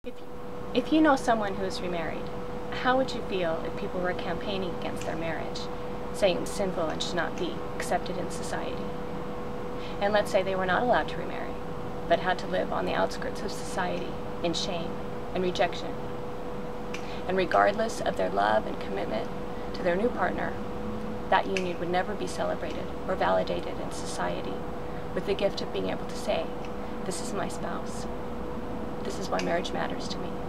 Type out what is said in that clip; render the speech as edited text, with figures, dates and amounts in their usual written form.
If you know someone who is remarried, how would you feel if people were campaigning against their marriage, saying it was sinful and should not be accepted in society? And let's say they were not allowed to remarry, but had to live on the outskirts of society in shame and rejection. And regardless of their love and commitment to their new partner, that union would never be celebrated or validated in society with the gift of being able to say, "This is my spouse. This is why marriage matters to me."